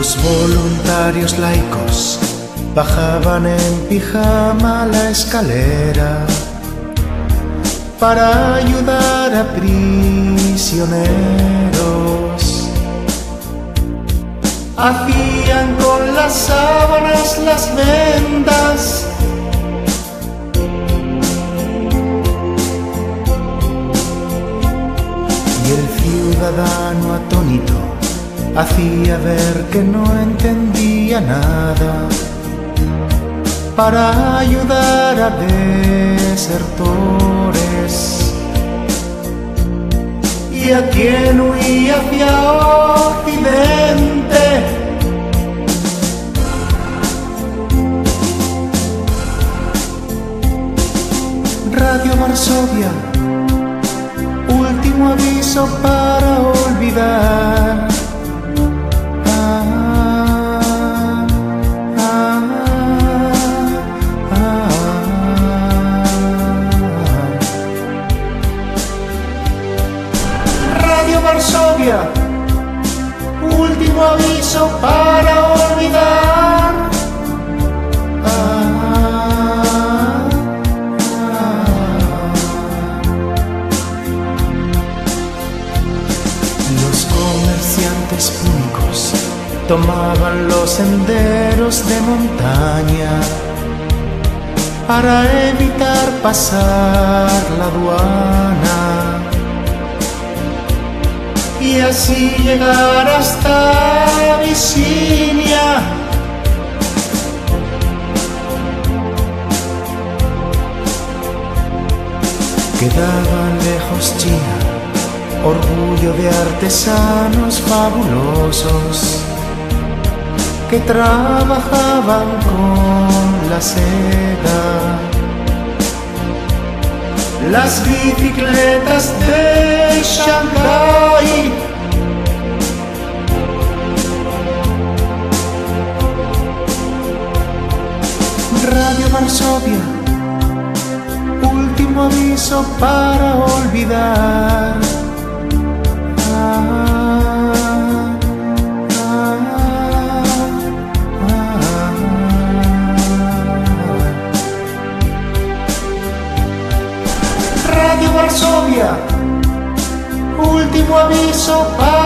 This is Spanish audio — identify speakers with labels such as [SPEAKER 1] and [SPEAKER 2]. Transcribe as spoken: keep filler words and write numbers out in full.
[SPEAKER 1] Los voluntarios laicos bajaban en pijama la escalera para ayudar a prisioneros. Hacían con las sábanas las vendas y el ciudadano atónito hacía ver que no entendía nada para ayudar a desertores y a quien huía hacia Occidente. Radio Varsovia, último aviso para olvidar. Varsovia, último aviso para olvidar. Ah, ah. Los comerciantes púnicos tomaban los senderos de montaña para evitar pasar la aduana y así llegar hasta Abisinia. Quedaba lejos China, orgullo de artesanos fabulosos que trabajaban con la seda. Las bicicletas de Shanghái, Radio Varsovia, último aviso para olvidar. Ah, ah, ah, Radio Varsovia, último aviso para